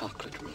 chocolate room.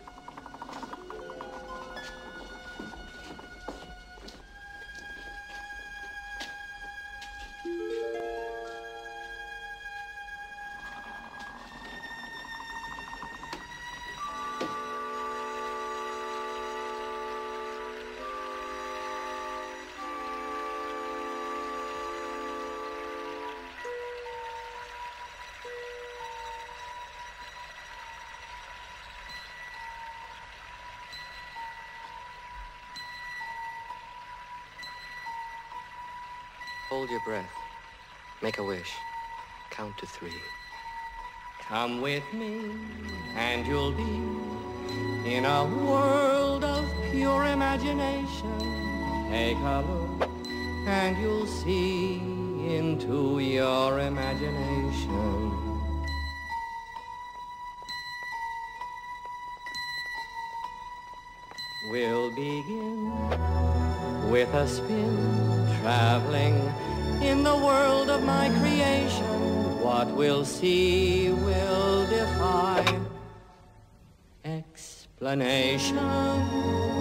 Hold your breath. Make a wish. Count to 3. Come with me, and you'll be in a world of pure imagination. Take a look, and you'll see into your imagination. We'll begin with a spin, traveling in the world of my creation. What we'll see will defy explanation.